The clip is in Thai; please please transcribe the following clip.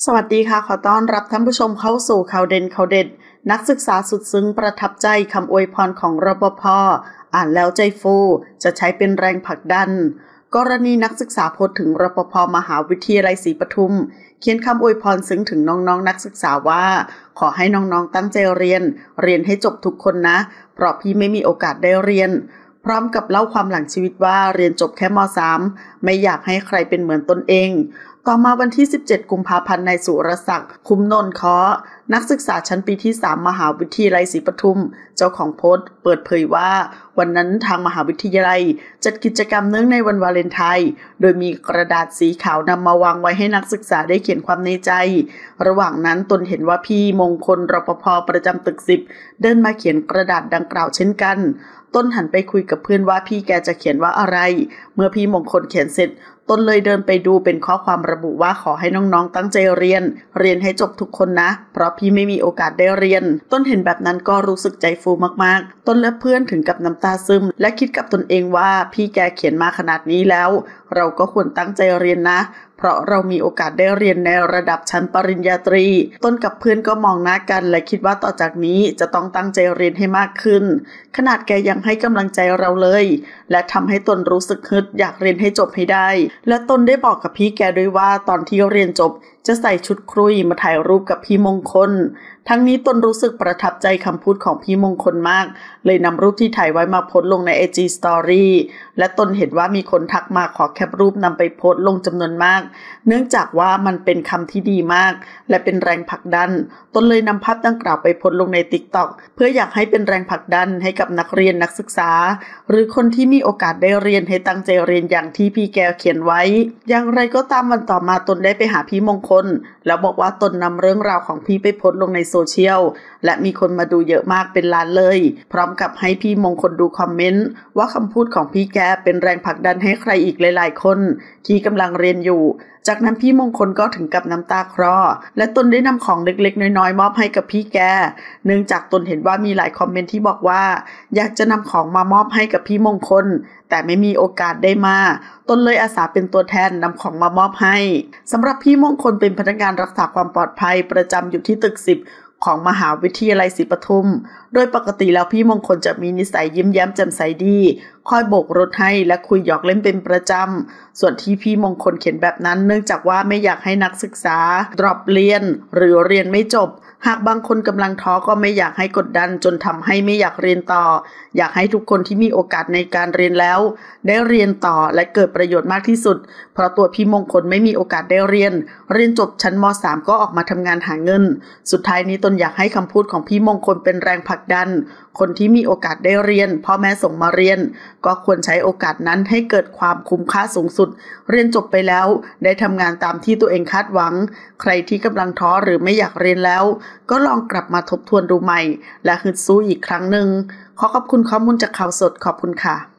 สวัสดีค่ะขอต้อนรับท่านผู้ชมเข้าสู่ข่าวเด่นข่าวเด็ดนักศึกษาสุดซึ้งประทับใจคำอวยพรของรปภ.อ่านแล้วใจฟูจะใช้เป็นแรงผลักดันกรณีนักศึกษาโพสต์ถึงรปภ.มหาวิทยาลัยศรีปทุมเขียนคำอวยพรซึ้งถึงน้องๆนักศึกษาว่าขอให้น้องๆตั้งใจเรียนให้จบทุกคนนะเพราะพี่ไม่มีโอกาสได้เรียนพร้อมกับเล่าความหลังชีวิตว่าเรียนจบแค่ม.3 ไม่อยากให้ใครเป็นเหมือนตนเองต่อมาวันที่ 17 กุมภาพันธ์นายสุรศักดิ์ คุ้มนนท์เคาะนักศึกษาชั้นปีที่ 3 มหาวิทยาลัยศรีปทุมเจ้าของโพสต์เปิดเผยว่าวันนั้นทางมหาวิทยาลัยจัดกิจกรรมเนื่องในวันวาเลนไทน์โดยมีกระดาษสีขาวนำมาวางไว้ให้นักศึกษาได้เขียนความในใจระหว่างนั้นตนเห็นว่าพี่มงคลรปภ.ประจำตึก10เดินมาเขียนกระดาษดังกล่าวเช่นกันต้นหันไปคุยกับเพื่อนว่าพี่แกจะเขียนว่าอะไรเมื่อพี่มงคลเขียนเสร็จต้นเลยเดินไปดูเป็นข้อความระบุว่าขอให้น้องๆตั้งใจเรียนให้จบทุกคนนะเพราะพี่ไม่มีโอกาสได้เรียนต้นเห็นแบบนั้นก็รู้สึกใจฟูมากๆต้นและเพื่อนถึงกับน้ำตาซึมและคิดกับตนเองว่าพี่แกเขียนมาขนาดนี้แล้วเราก็ควรตั้งใจเรียนนะเพราะเรามีโอกาสได้เรียนในระดับชั้นปริญญาตรีต้นกับเพื่อนก็มองหน้ากันและคิดว่าต่อจากนี้จะต้องตั้งใจเรียนให้มากขึ้นขนาดแกยังให้กำลังใจเราเลยและทำให้ตนรู้สึกฮึดอยากเรียนให้จบให้ได้และตนได้บอกกับพี่แกด้วยว่าตอนที่เรียนจบจะใส่ชุดครุยมาถ่ายรูปกับพี่มงคลทั้งนี้ตนรู้สึกประทับใจคำพูดของพี่มงคลมากเลยนำรูปที่ถ่ายไว้มาโพสต์ลงใน IG Story และตนเห็นว่ามีคนทักมาขอแคปรูปนำไปโพสต์ลงจำนวนมากเนื่องจากว่ามันเป็นคำที่ดีมากและเป็นแรงผลักดันตนเลยนำภาพดังกล่าวไปโพสต์ลงใน TikTok เพื่ออยากให้เป็นแรงผลักดันให้กับนักเรียนนักศึกษาหรือคนที่มีโอกาสได้เรียนให้ตั้งใจเรียนอย่างที่พี่แกเขียนไว้อย่างไรก็ตามวันต่อมาตนได้ไปหาพี่มงคลแล้วบอกว่าตนนำเรื่องราวของพี่ไปโพสต์ลงในโซเชียลและมีคนมาดูเยอะมากเป็นล้านเลยพร้อมกับให้พี่มงคลดูคอมเมนต์ว่าคำพูดของพี่แกเป็นแรงผลักดันให้ใครอีกหลายๆคนที่กำลังเรียนอยู่จากนั้นพี่มงคลก็ถึงกับน้ำตาคลอและตนได้นำของเล็กๆน้อยๆมอบให้กับพี่แกเนื่องจากตนเห็นว่ามีหลายคอมเมนต์ที่บอกว่าอยากจะนำของมามอบให้กับพี่มงคลแต่ไม่มีโอกาสได้มาตนเลยอาสาเป็นตัวแทนนำของมามอบให้สำหรับพี่มงคลเป็นพนักงานรักษาความปลอดภัยประจำอยู่ที่ตึก10ของมหาวิทยาลัยศรีปทุมโดยปกติแล้วพี่มงคลจะมีนิสัยยิ้มแย้มแจ่มใสดีคอยโบกรถให้และคุยหยอกเล่นเป็นประจำส่วนที่พี่มงคลเขียนแบบนั้นเนื่องจากว่าไม่อยากให้นักศึกษาดรอปเรียนหรือเรียนไม่จบหากบางคนกำลังท้อก็ไม่อยากให้กดดันจนทำให้ไม่อยากเรียนต่ออยากให้ทุกคนที่มีโอกาสในการเรียนแล้วได้เรียนต่อและเกิดประโยชน์มากที่สุดเพราะตัวพี่มงคลไม่มีโอกาสได้เรียนจบชั้นม.3 ก็ออกมาทำงานหาเงินสุดท้ายนี้ตนอยากให้คำพูดของพี่มงคลเป็นแรงผลักดันคนที่มีโอกาสได้เรียนพ่อแม่ส่งมาเรียนก็ควรใช้โอกาสนั้นให้เกิดความคุ้มค่าสูงสุดเรียนจบไปแล้วได้ทำงานตามที่ตัวเองคาดหวังใครที่กำลังท้อหรือไม่อยากเรียนแล้วก็ลองกลับมาทบทวนดูใหม่และฮึดสู้อีกครั้งหนึ่งขอขอบคุณข้อมูลจากข่าวสดขอบคุณค่ะ